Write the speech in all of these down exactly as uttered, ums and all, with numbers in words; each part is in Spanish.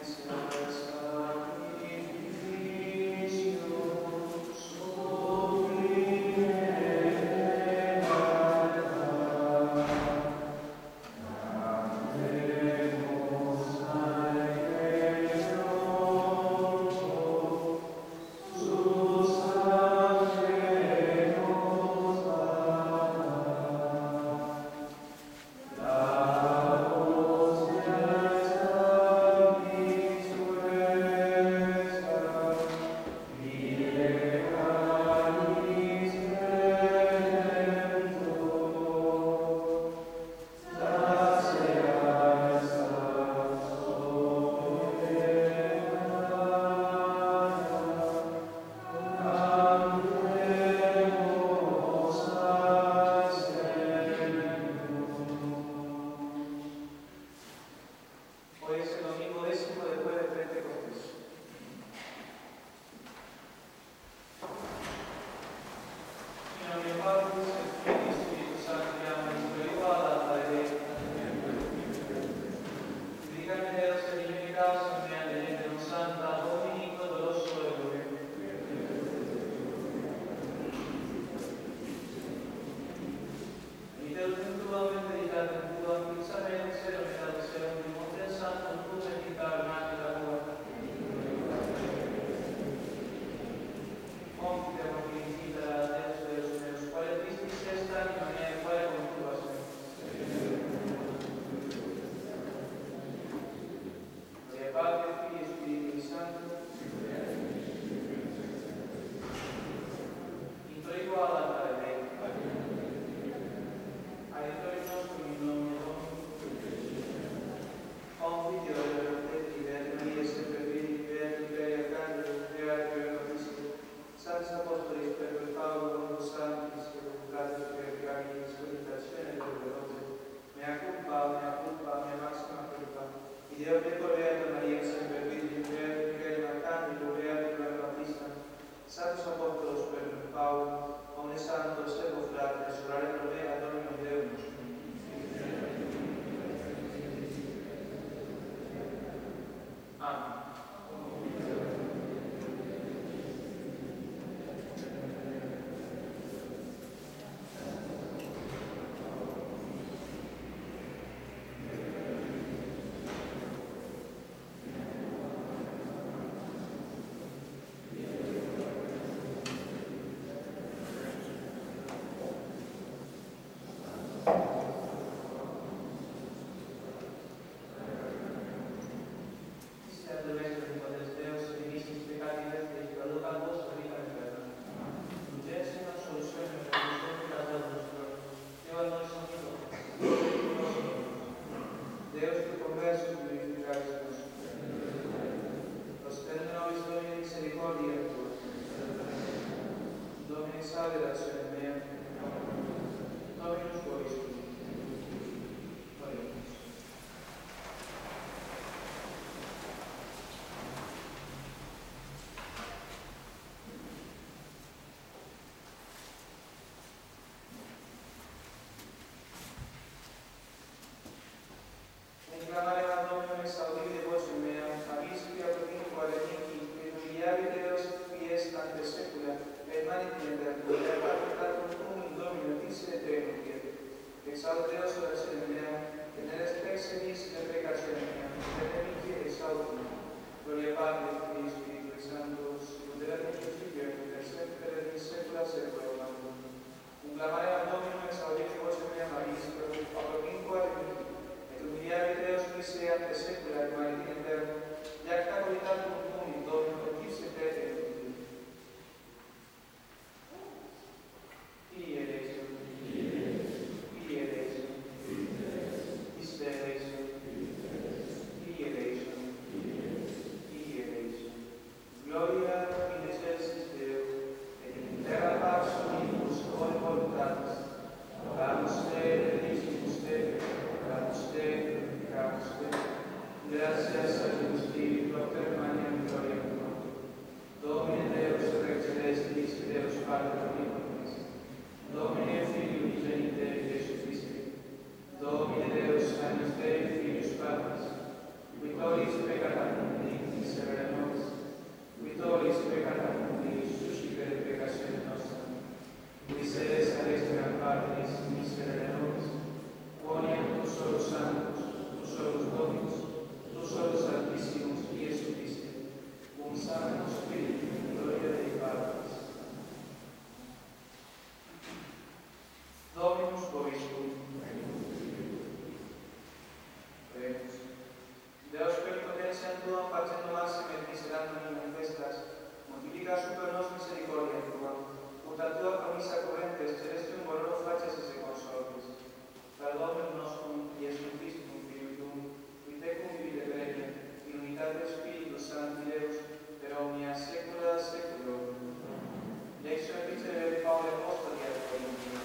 Domine Deus, Agnus Dei, Filius Patris, qui tollis peccata super nos misericordia tua, ut a tua promissa correntes celestium valoro faces e se consortes. Per Dominum nostrum, Iesum Christum, Filium tuum, qui tecum vivide plenium, in unitate Spiritus Sancti Deus, per omnia saecula saeculorum. Lectio epistolae Pauli Apostoli ad Corintios.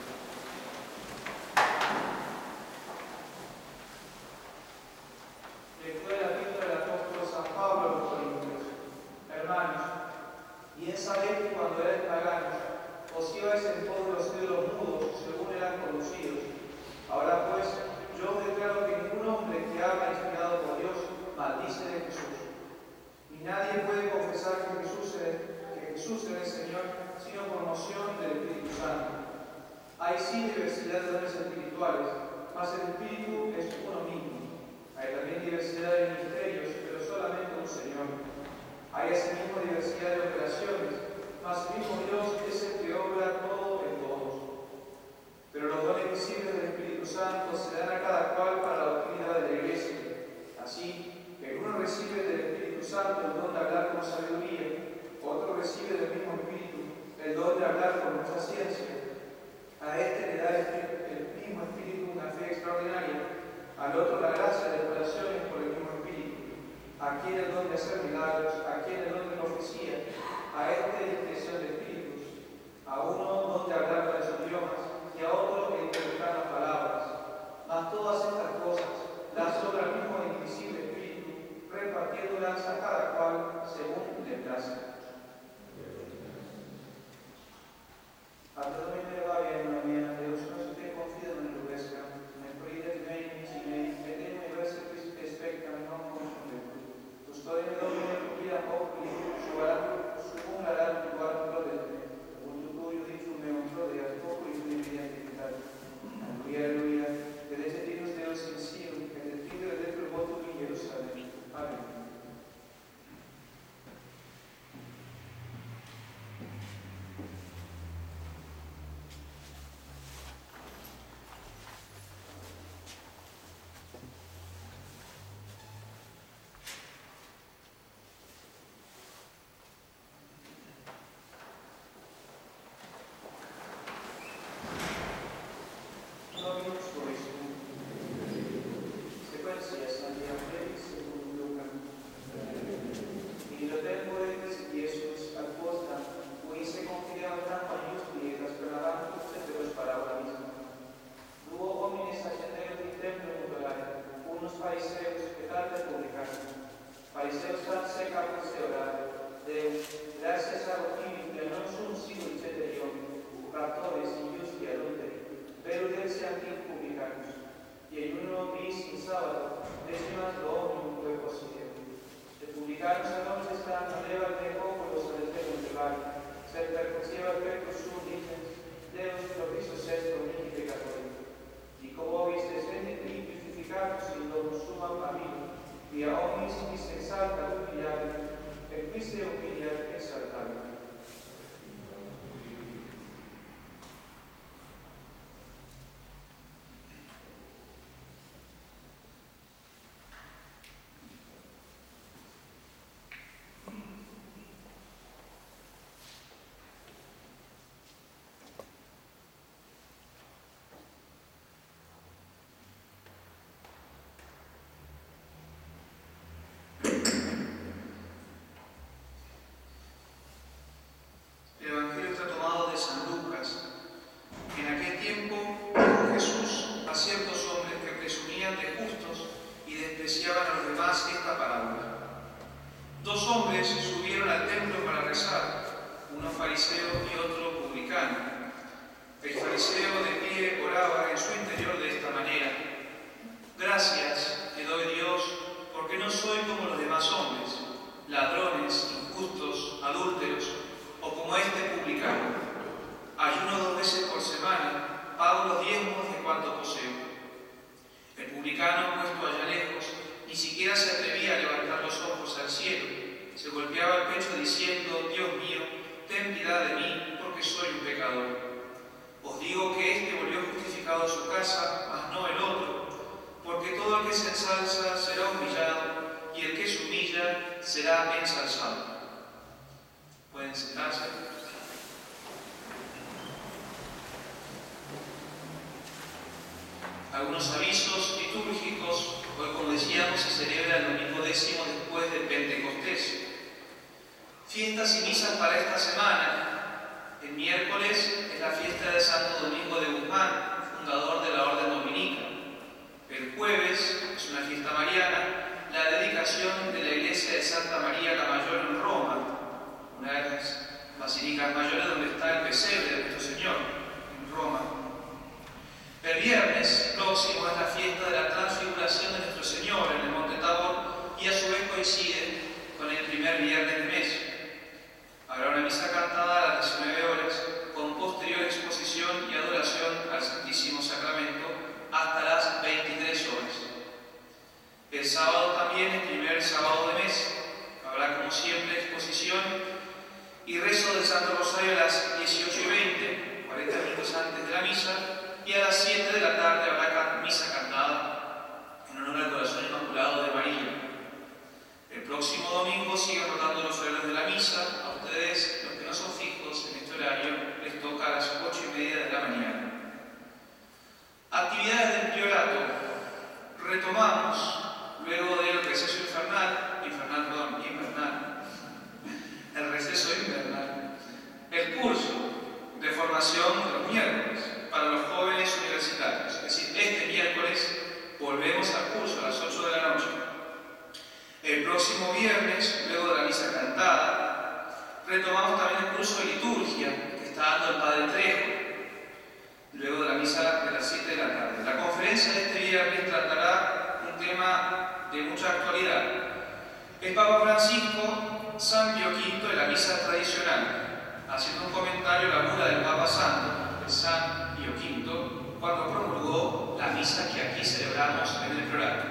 Lectura de la epístola del apóstol San Pablo a los Corintios. Hermanos, bien sabéis que cuando erais paganos, os ibais en pos de los ídolos mudos, según eran conocidos. Ahora pues, yo os declaro que ningún hombre que habla inspirado por Dios maldice de Jesús. Ni nadie puede confesar que Jesús es, que Jesús es el Señor, sino por moción del Espíritu Santo. Hay sí diversidad de dones espirituales, mas el Espíritu es uno mismo. Hay también diversidad de ministerios, pero solamente un Señor. Hay asimismo diversidad de operaciones, mas el mismo Dios es el que obra todo en todos. Pero los dones visibles del Espíritu Santo se dan a cada cual para la doctrina de la Iglesia. Así, el uno recibe del Espíritu Santo el don de hablar con sabiduría, otro recibe del mismo Espíritu el don de hablar con mucha ciencia. A este le da el mismo Espíritu una fe extraordinaria, al otro la gracia de operaciones por el mismo Espíritu, a quien el don de hacer milagros, a quien el don de profecía, a este discreción de espíritus, a uno don de hablar con los idiomas y a otro de interpretar las palabras. Mas todas estas cosas las obra el mismo invisible Espíritu, repartiéndolas a cada cual según le place. A todo me va bien, la mia Deus nos te confido en el rubesca, me pride mei mici mei, et in me verse quis expectam non consumere. Custode me domine pupila populi, sualat, sucumlarat tu guardo prodete, un tuturio dictum meum prodeat populi filipi identitat. Alleluia, alleluia, pedecetinus Deus in Sion, et et fidere detro votum in Jerusalem. Amen. Será ensalzado. Pueden Pueden sentarse. Algunos avisos litúrgicos. Hoy, como decíamos, se celebra el domingo décimo después del Pentecostés. Fiestas y misas para esta semana. El miércoles es la fiesta de Santo Domingo de Guzmán, fundador de la Orden Dominica. El jueves es una fiesta mariana, la dedicación de la iglesia de Santa María la Mayor en Roma, una de las basílicas mayores donde está el pesebre de nuestro Señor, en Roma. El viernes próximo es la fiesta de la transfiguración de nuestro Señor en el Monte Tabor y a su vez coincide con el primer viernes del mes. Habrá una misa cantada a las diecinueve horas con posterior exposición y adoración al Santísimo Sacramento hasta las veintitrés horas. El sábado también es primer sábado de mes. Habrá como siempre exposición y rezo del Santo Rosario a las dieciocho y veinte, cuarenta minutos antes de la misa, y a las siete de la tarde habrá misa cantada en honor al Corazón Inmaculado de María. El próximo domingo siguen rotando los horarios de la misa. A ustedes, los que no son fijos en este horario, les toca a las ocho y media de la mañana. Actividades del priorato. Retomamos, luego del receso infernal, infernal, perdón, invernal, el receso invernal, el curso de formación de los miércoles para los jóvenes universitarios. Es decir, este miércoles volvemos al curso a las ocho de la noche. El próximo viernes, luego de la misa cantada, retomamos también el curso de liturgia que está dando el Padre Trejo, luego de la misa de las siete de la tarde. La conferencia de este viernes tratará un tema de mucha actualidad. El Papa Francisco, San Pío quinto, en la misa tradicional, haciendo un comentario a la bula del Papa Santo, de San Pío quinto, cuando promulgó la misa que aquí celebramos en el priorato.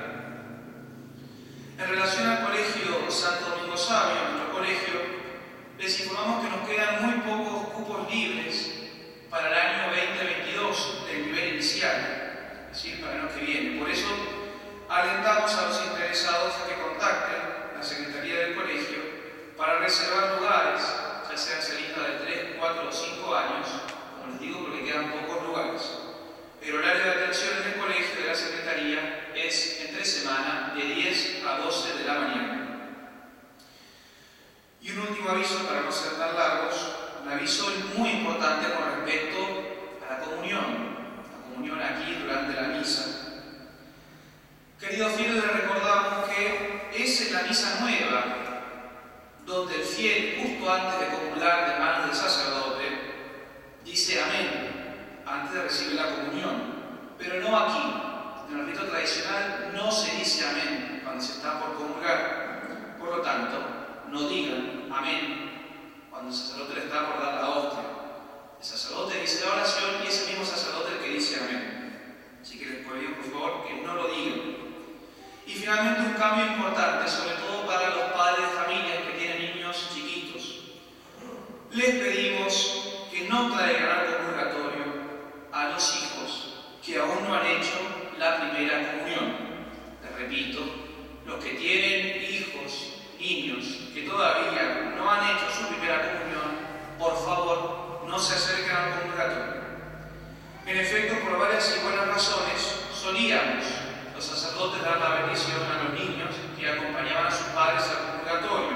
En relación al colegio Santo Domingo Sabio, nuestro colegio, les informamos que nos quedan muy pocos cupos libres para el año veinte veintidós del nivel inicial, es decir, para el año que viene. Por eso, alentamos a los interesados a que contacten la Secretaría del Colegio para reservar lugares, ya sean salidas de tres, cuatro o cinco años, como les digo, porque quedan pocos lugares. El horario de atención en el colegio de la Secretaría es entre semana de diez a doce de la mañana. Y un último aviso para no ser tan largos, un aviso muy importante con respecto a la comunión, la comunión aquí durante la misa. Queridos fieles, les recordamos que es la misa nueva, donde el fiel, justo antes de comulgar de manos del sacerdote, dice amén antes de recibir la comunión, pero no aquí. En el rito tradicional no se dice amén cuando se está por comulgar. Por lo tanto, no digan amén cuando el sacerdote le está por dar la hostia. El sacerdote dice la oración y es el mismo sacerdote el que dice amén. Así que les pido, por favor, que no lo digan. Y finalmente, un cambio importante, sobre todo para los padres de familias que tienen niños chiquitos. Les pedimos que no traigan al comulgatorio a los hijos que aún no han hecho la primera comunión. Les repito, los que tienen hijos, niños, que todavía no han hecho su primera comunión, por favor, no se acerquen al comulgatorio. En efecto, por varias y buenas razones, solíamos los sacerdotes dar la bendición a los niños que acompañaban a sus padres al comulgatorio.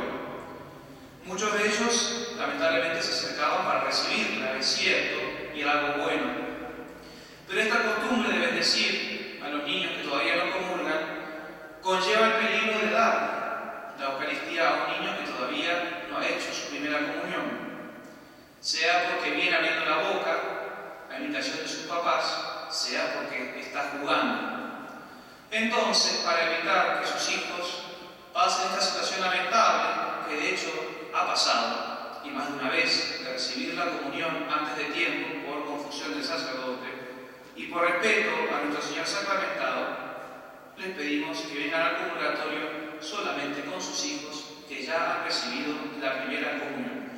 Muchos de ellos, lamentablemente, se acercaban para recibirla, es cierto, y era algo bueno. Pero esta costumbre de bendecir a los niños que todavía no comulgan conlleva el peligro de dar la Eucaristía a un niño que todavía no ha hecho su primera comunión, sea porque viene abriendo la boca a imitación de sus papás, sea porque está jugando. Entonces, para evitar que sus hijos pasen esta situación lamentable, que de hecho ha pasado, y más de una vez, de recibir la comunión antes de tiempo por confusión del sacerdote, y por respeto a nuestro Señor sacramentado, les pedimos que vengan al comulgatorio solamente con sus hijos que ya han recibido la primera comunión.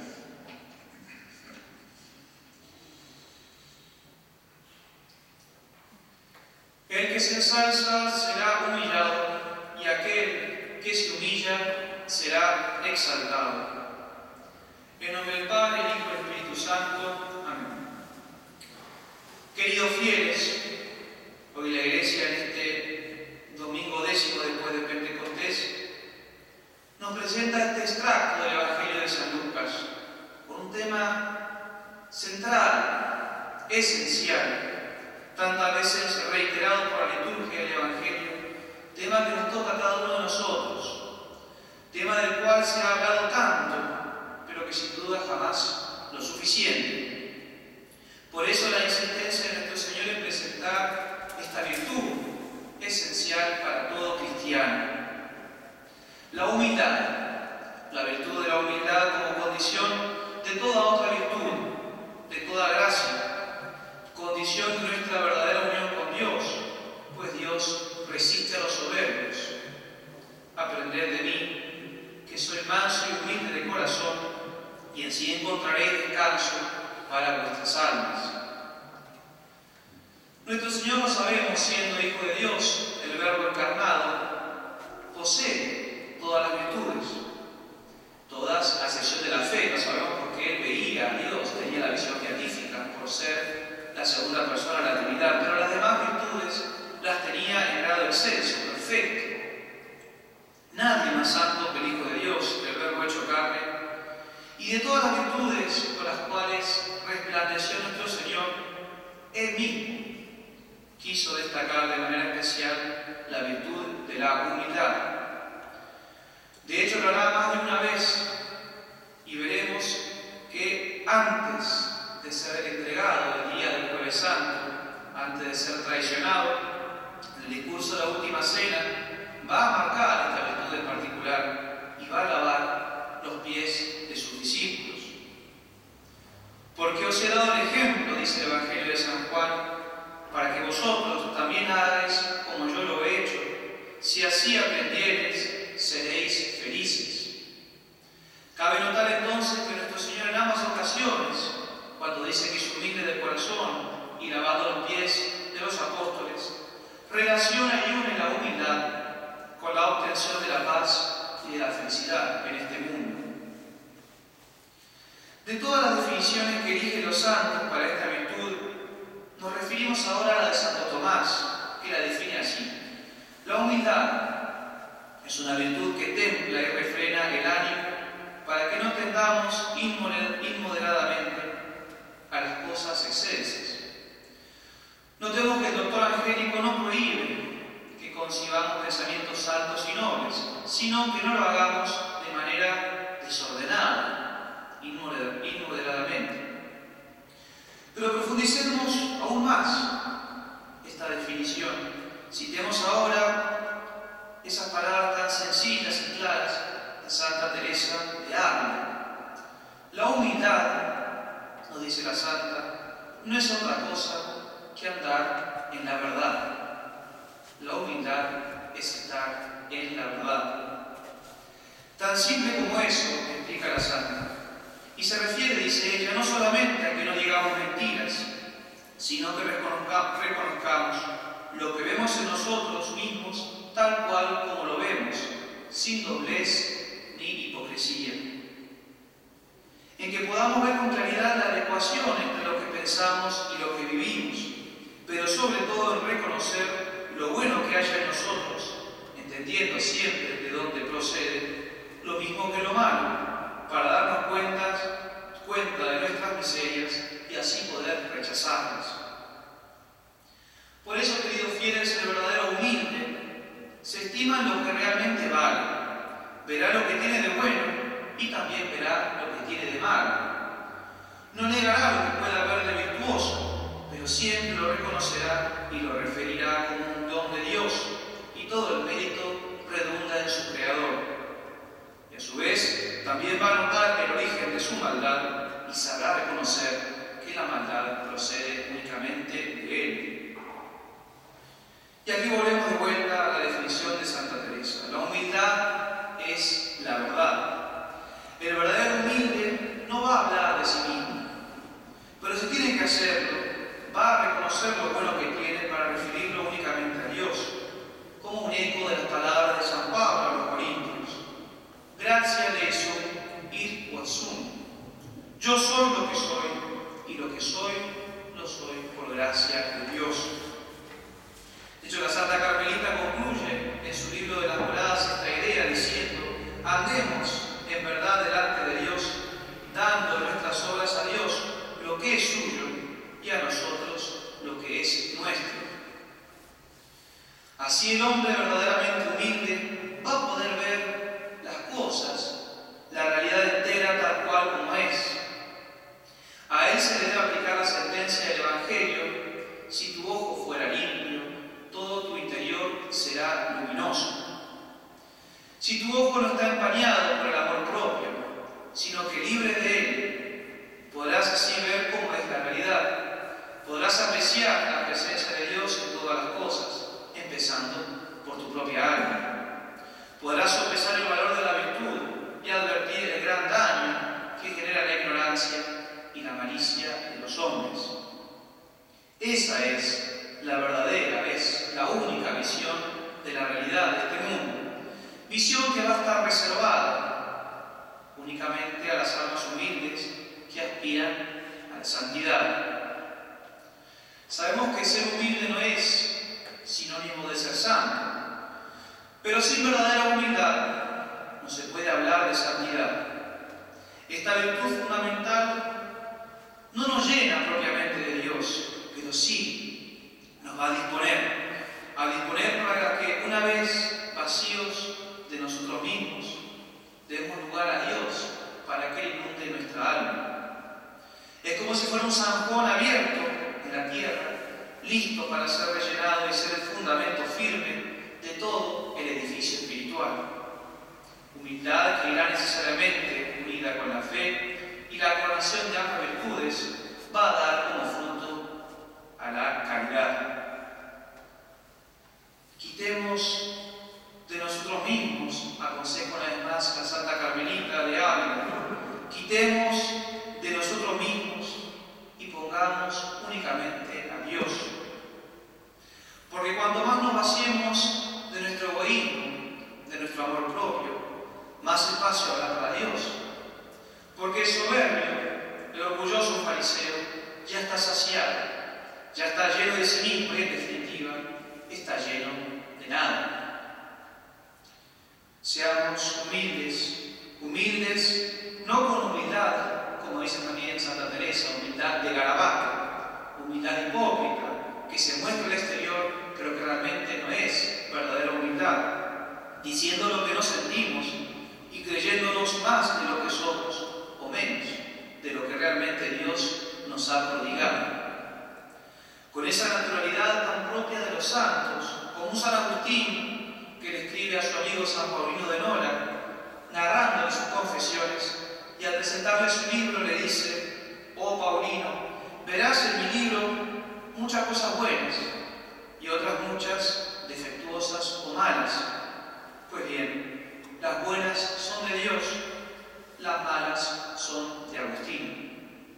El que se ensalza será humillado, y aquel que se humilla será exaltado. En nombre del Padre, el Hijo y el Espíritu Santo. Amén. Queridos fieles, hoy la Iglesia en este domingo décimo después de Pentecostés nos presenta este extracto del Evangelio de San Lucas con un tema central, esencial, tantas veces reiterado por la liturgia del Evangelio, tema que nos toca a cada uno de nosotros, tema del cual se ha hablado tanto, pero que sin duda jamás lo suficiente. Por eso la insistencia de nuestro Señor en presentar esta virtud esencial para todo cristiano. La humildad, la virtud de la humildad como condición de toda otra virtud, de toda gracia, condición de nuestra verdadera unión con Dios, pues Dios resiste a los soberbios. Aprended de mí, que soy manso y humilde de corazón, y así encontraréis descanso para vuestras almas. Nuestro Señor, lo sabemos, siendo Hijo de Dios, el Verbo encarnado, posee todas las virtudes, todas a excepción de la fe. Lo sabemos porque Él veía a Dios, tenía la visión beatífica por ser la segunda persona de la Trinidad, pero las demás virtudes las tenía en grado excelso, perfecto. Nadie más santo que el Hijo de Dios, el Verbo hecho carne, y de todas las virtudes con las cuales resplandeció nuestro Señor, Él mismo quiso destacar de manera especial la virtud de la humildad. De hecho, lo hará más de una vez, y veremos que antes de ser entregado el día del Jueves Santo, antes de ser traicionado, en el discurso de la última cena, va a marcar esta virtud en particular y va a lavar los pies de sus discípulos. Porque os he dado el ejemplo, dice el Evangelio de San Juan, para que vosotros también hagáis como yo lo he hecho. Si así aprendiereis, seréis felices. Cabe notar entonces que nuestro Señor en ambas ocasiones, cuando dice que es humilde de corazón y lavando los pies de los apóstoles, relaciona y une la humildad con la obtención de la paz y de la felicidad en este mundo. De todas las definiciones que eligen los santos para esta virtud, nos referimos ahora a la de Santo Tomás, que la define así: la humildad es una virtud que templa y refrena el ánimo para que no tendamos inmoderadamente a las cosas excelsas. Notemos que el doctor Angélico no prohíbe que concibamos pensamientos altos y nobles, sino que no lo hagamos de manera desordenada, inmoderadamente. Pero profundicemos aún más esta definición. Citemos ahora esas palabras tan sencillas y claras de Santa Teresa de Ávila. La humildad, nos dice la Santa, no es otra cosa que andar en la verdad. La humildad es estar en la verdad. Tan simple como eso, explica la Santa. Y se refiere, dice ella, no solamente a que no digamos mentiras, sino que reconozca, reconozcamos lo que vemos en nosotros mismos tal cual como lo vemos, sin doblez ni hipocresía. En que podamos ver con claridad la adecuación entre lo que pensamos y lo que vivimos, pero sobre todo en reconocer lo bueno que haya en nosotros, entendiendo siempre de dónde procede, lo mismo que lo malo, para darnos cuenta, cuenta de nuestras miserias y así poder rechazarlas. Por eso, queridos fieles, el verdadero humilde se estima en lo que realmente vale, verá lo que tiene de bueno y también verá lo que tiene de malo. No negará lo que pueda haber de virtuoso, pero siempre lo reconocerá y lo referirá como un don de Dios, y todo el mérito redunda en su Creador. Y a su vez, también va a notar el origen de su maldad y sabrá reconocer que la maldad procede únicamente de Él. Y aquí volvemos de vuelta a la definición de Santa Teresa. La humildad es la verdad. El verdadero humilde no va a hablar de sí mismo, pero si tiene que hacerlo, va a reconocer lo bueno que tiene para referirlo únicamente a Dios, como un eco de las palabras de San Pablo a los Corintios. Gracia de eso, ir o sum. andemos en verdad delante de Dios, dando nuestras obras a Dios lo que es suyo y a nosotros lo que es nuestro. Así el hombre verdaderamente humilde va a poder ver las cosas, la realidad entera tal cual como es. A él se le debe aplicar la sentencia del Evangelio: si tu ojo fuera limpio, todo tu interior será luminoso. Si tu ojo no está empañado por el amor propio, sino que libre de él, podrás así ver cómo es la realidad. Podrás apreciar la presencia de Dios en todas las cosas, empezando por tu propia alma. Podrás sopesar el valor de la virtud y advertir el gran daño que genera la ignorancia y la malicia de los hombres. Esa es la verdadera, es la única visión de la realidad de este mundo. Visión que va a estar reservada únicamente a las almas humildes que aspiran a la santidad. Sabemos que ser humilde no es sinónimo de ser santo, pero sin verdadera humildad no se puede hablar de santidad. Esta virtud fundamental no nos llena propiamente de Dios, pero sí nos va a disponer, a disponer para que una vez vacíos de nosotros mismos, demos lugar a Dios para que inunde nuestra alma. Es como si fuera un zanjón abierto en la tierra, listo para ser rellenado y ser el fundamento firme de todo el edificio espiritual. Humildad que irá necesariamente unida con la fe, y la coronación de ambas virtudes va a dar como fruto a la caridad. Quitemos de nosotros mismos, aconseja una vez más la Santa Carmelita de Ávila, quitemos de nosotros mismos y pongamos únicamente a Dios. Porque cuanto más nos vaciemos de nuestro egoísmo, de nuestro amor propio, más espacio habrá para Dios. Porque el soberbio, el orgulloso fariseo, ya está saciado, ya está lleno de sí mismo y en definitiva está lleno de nada. Seamos humildes, humildes, no con humildad, como dice también Santa Teresa, humildad de garabato, humildad hipócrita, que se muestra al exterior, pero que realmente no es verdadera humildad, diciendo lo que no sentimos y creyéndonos más de lo que somos o menos de lo que realmente Dios nos ha prodigado. Con esa naturalidad tan propia de los santos, como un San Agustín, que le escribe a su amigo San Paulino de Nola, narrando en sus confesiones, y al presentarle su libro le dice: oh Paulino, verás en mi libro muchas cosas buenas y otras muchas defectuosas o malas. Pues bien, las buenas son de Dios, las malas son de Agustín.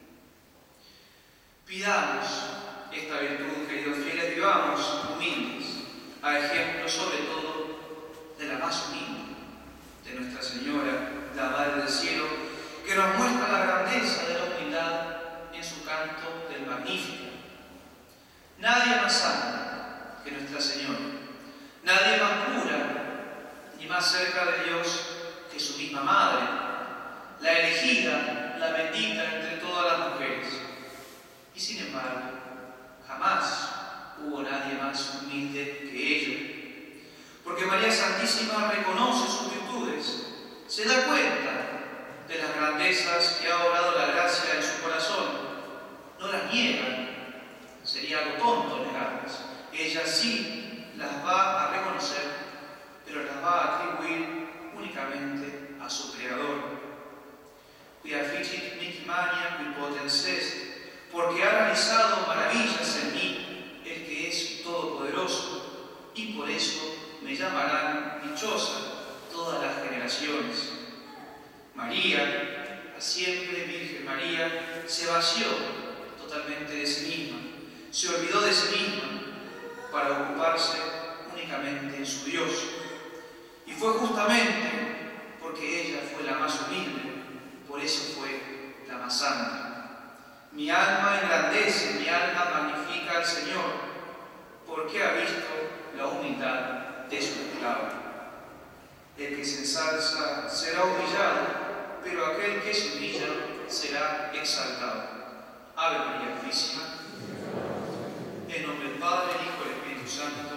Pidamos esta virtud, queridos fieles, vivamos humildes, a ejemplo sobre todo de la más humilde, de Nuestra Señora, la Madre del Cielo, que nos muestra la grandeza de la humildad en su canto del Magnífico. Nadie más santa que Nuestra Señora, nadie más pura ni más cerca de Dios que su misma Madre, la elegida, la bendita entre todas las mujeres. Y sin embargo, jamás hubo nadie más humilde que ella. Porque María Santísima reconoce sus virtudes, se da cuenta de las grandezas que ha obrado la gracia en su corazón, no las niega, sería algo tonto negarlas. Ella sí las va a reconocer, pero las va a atribuir únicamente a su Creador. Quia ficit mihi mania qui potens est, porque ha realizado maravillas en mí el que es todopoderoso, y por eso me llamarán dichosa todas las generaciones. María, la siempre Virgen María, se vació totalmente de sí misma, se olvidó de sí misma para ocuparse únicamente en su Dios. Y fue justamente porque ella fue la más humilde, por eso fue la más santa. Mi alma engrandece, mi alma magnifica al Señor, porque ha visto la humildad de su esclavo. El que se ensalza sea será humillado, pero aquel que se humilla será exaltado. Ave María Purísima. En nombre del Padre, del Hijo y del Espíritu Santo.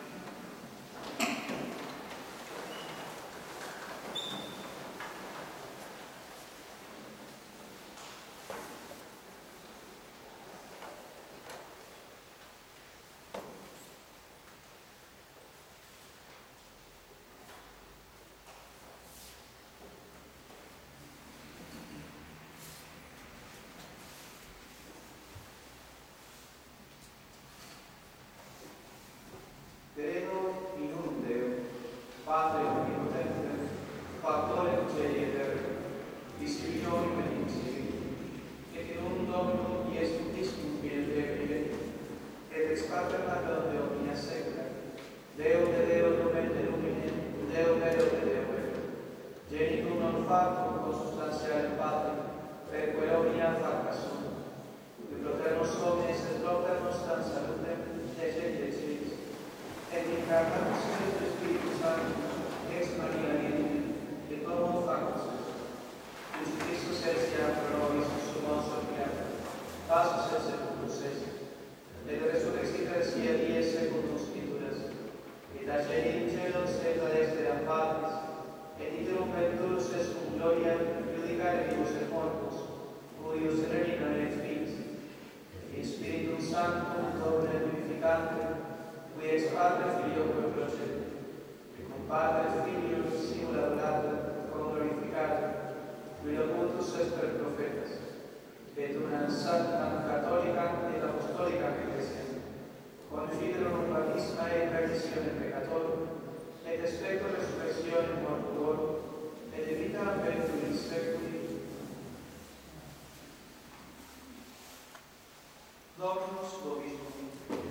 Credo in un Deo, Padre onnipotente, Fattore cieli e terra, Visiglione benissimi, et in un Dominum Iesum Christum fidelegile, et ex Pater Natum de omnia secula, Deo de Deo nomen lumine, Deo vero de Deo vero, genitum non factum consubstantiale Pater, per quae omnia facta sunt, et proternos homines et proternos tan salutem, decet decilis, et incarnatus Christus Spiritus Sanctus, ex Maria Virgine, et homo factus est. Justus est pro nobis sumos oppiatum, passus et sepultus est, et resurrexita sia dies secundus scripturas, et ageri in celos et ad exteram Patris, et iterum venturus est cum gloria judicare vivos et mortus, cuius regnam et fins, et Spiritum Sanctum Domine vivificante, qui ex Padre Filio quo procede, et cum Padre Filio simul adorator, cum glorificator, qui locutus est per profetas, et una santa catholica et apostolica Ecclesia, confiderum baptisma et remissione peccatorum, et expecto resurrectione mortuorum, et de vita perpetua in seculi. Dominus vobiscum.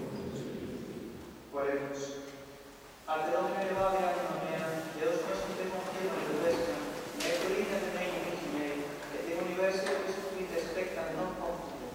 Oremos. Ante Domine levade anima mea, Deus nostrum temor pieno et dulesca, et origine de mei nimici mei, et in universo Christus qui te spectam non confugo.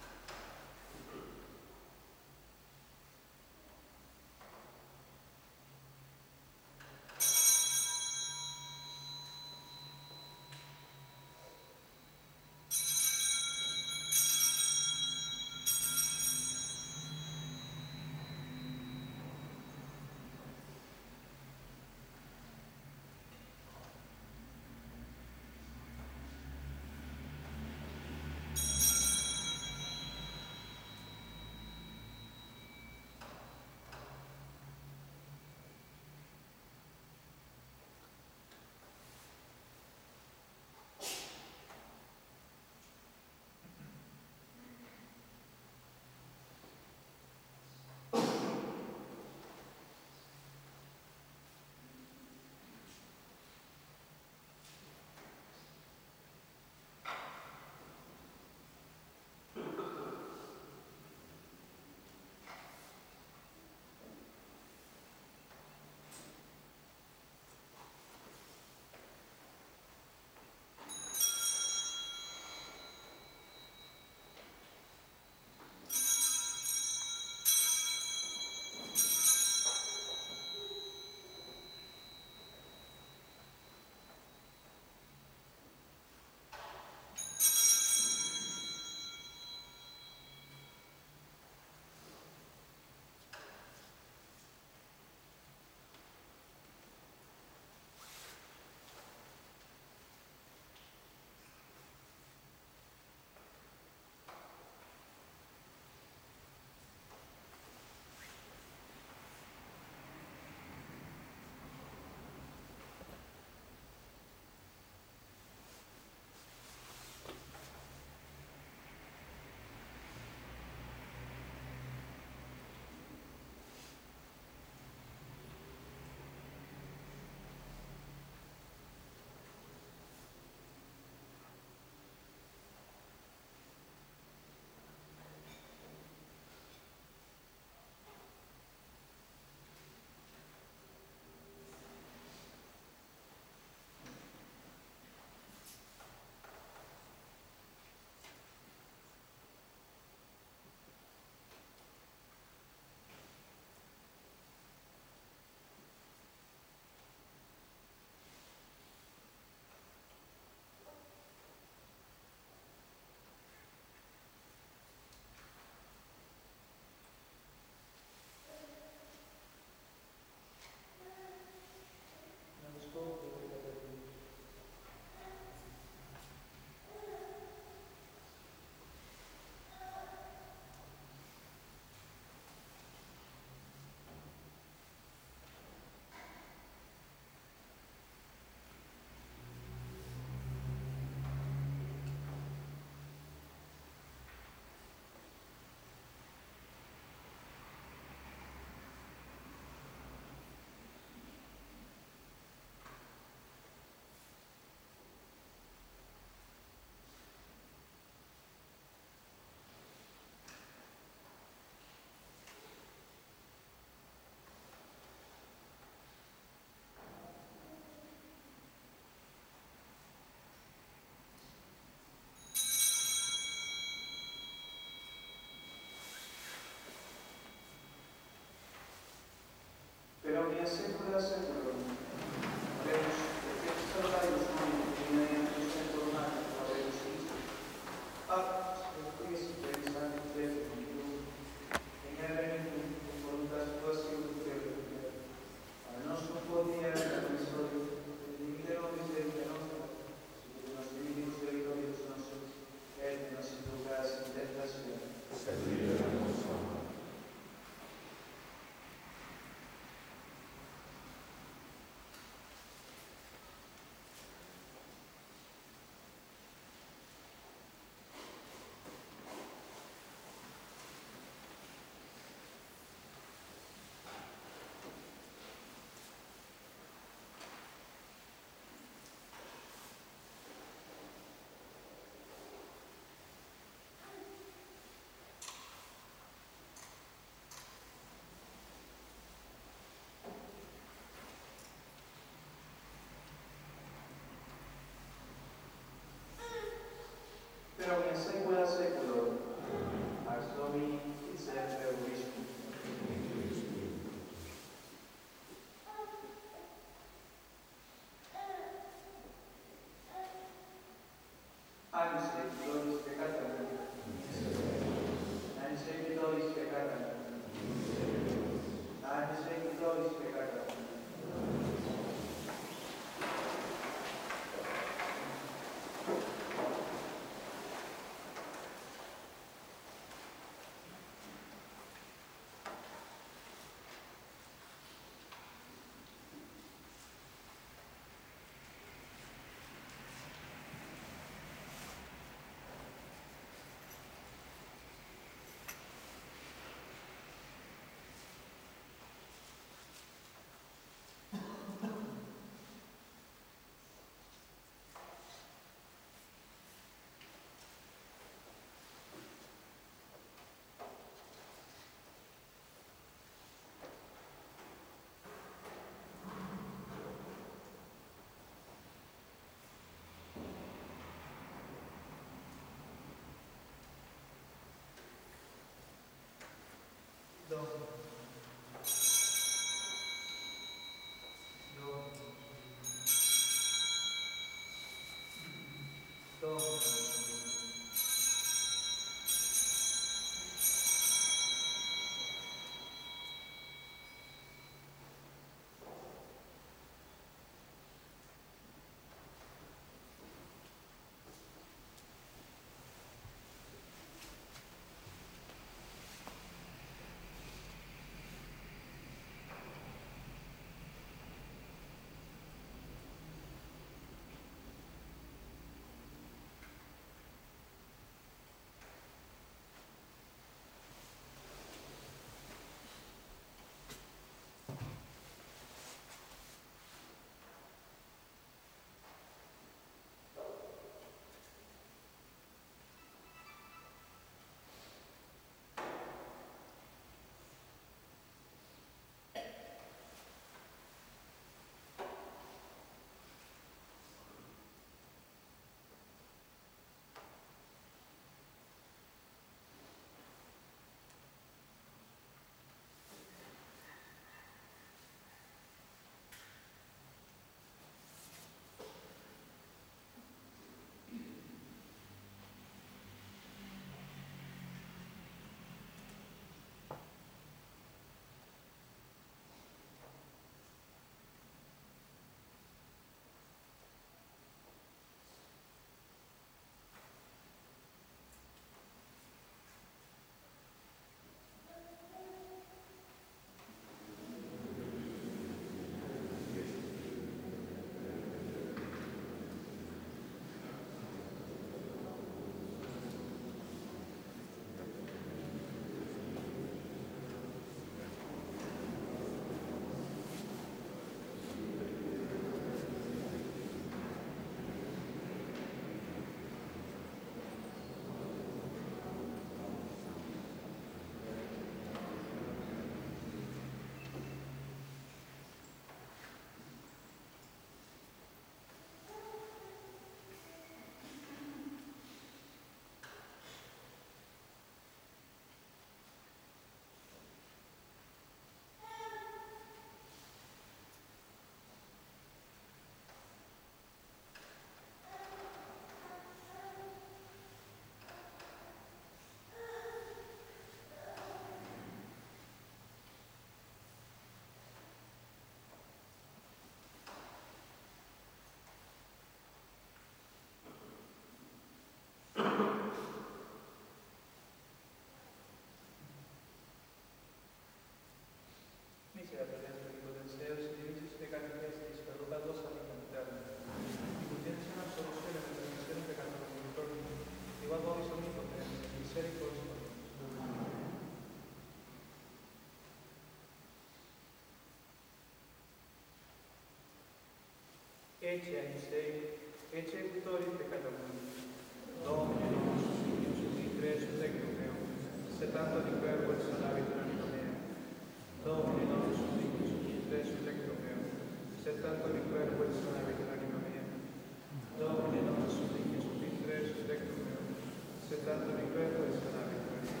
ecce agnus Dei, eccepitori peccata mundi. Domine nostrum, Dignus ubitre sus tecum meum, sed tanto di verbo et sanavit anima mea. Domine nostrum, Dignus ubitre sus tecum meum, sed tanto di verbo et sanavit anima mea. Domine nostrum, Dignus ubitre sus tecum meum, sed tanto di verbo et sanavit anima mea.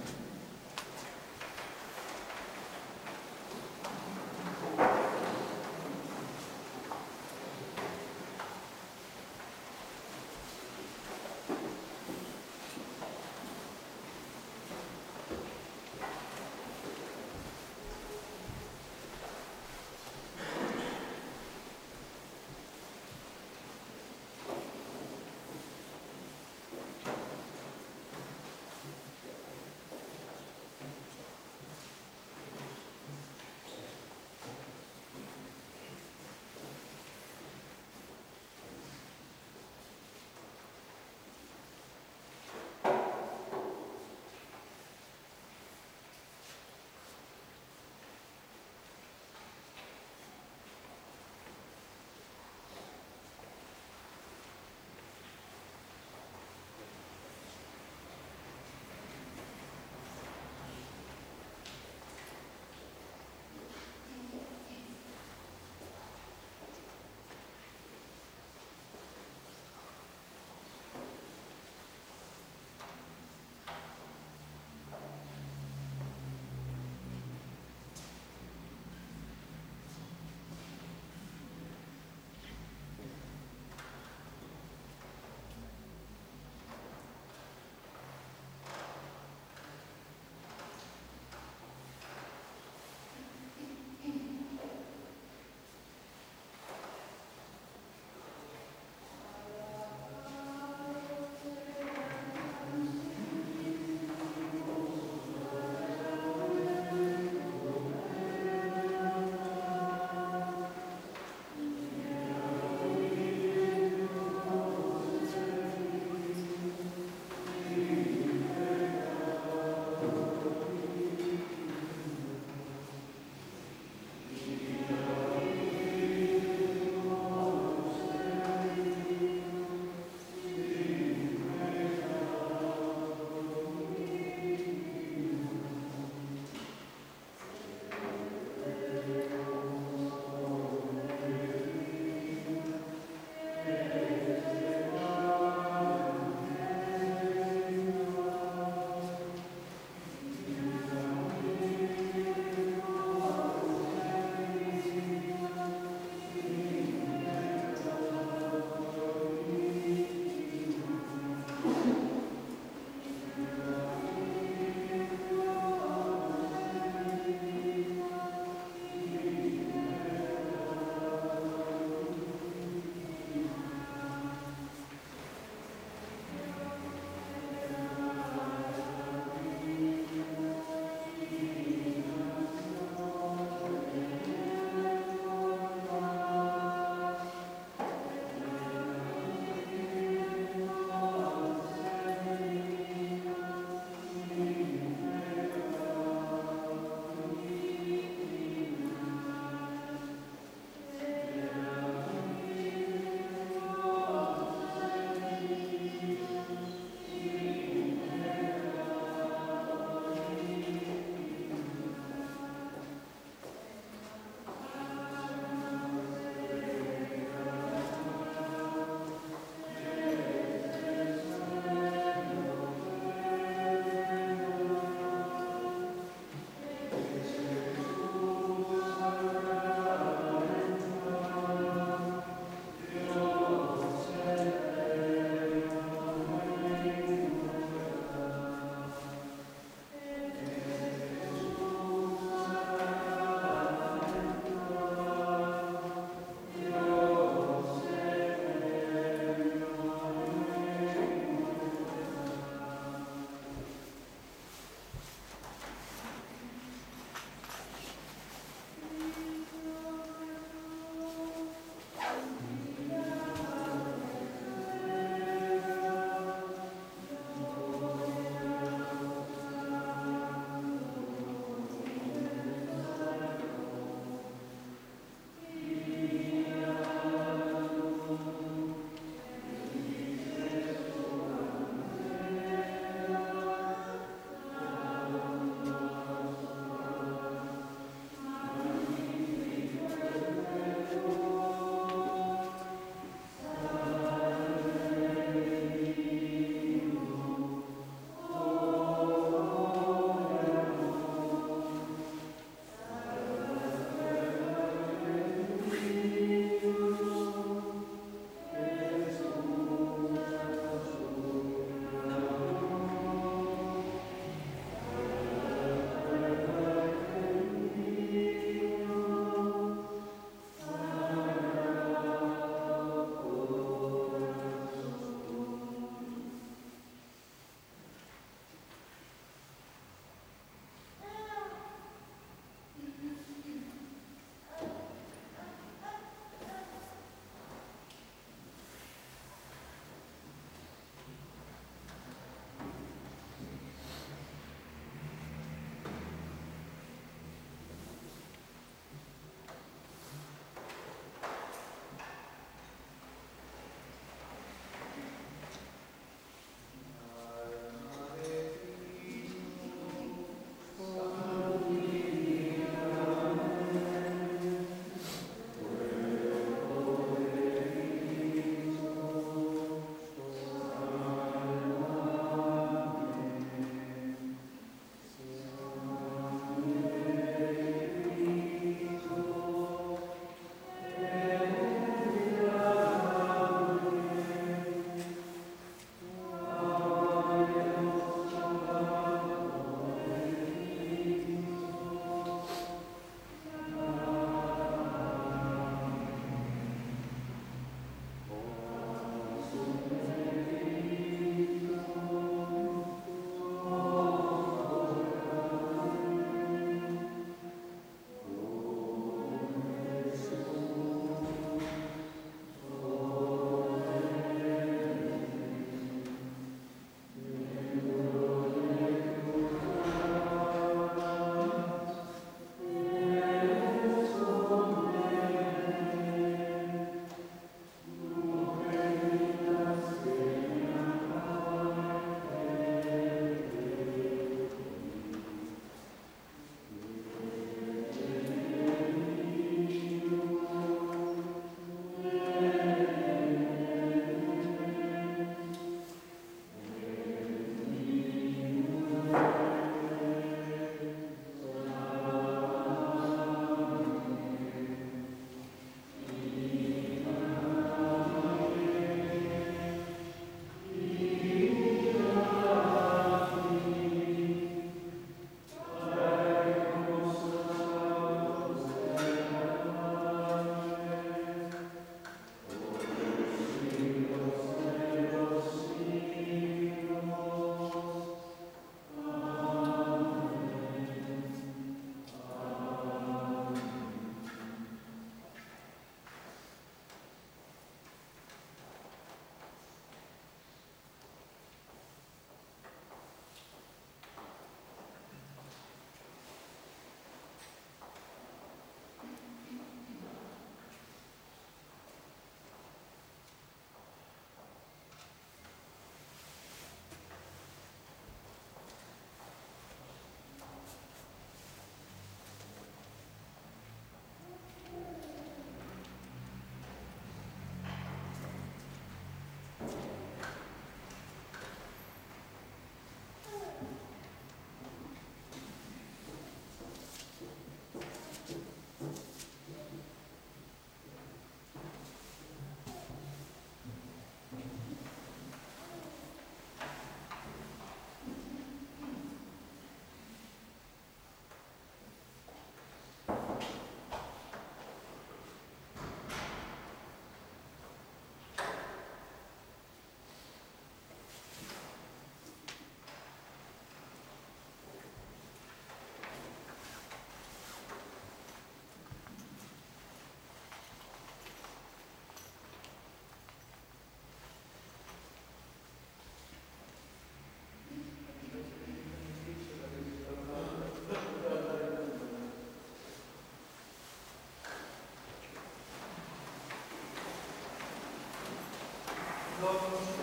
Dominus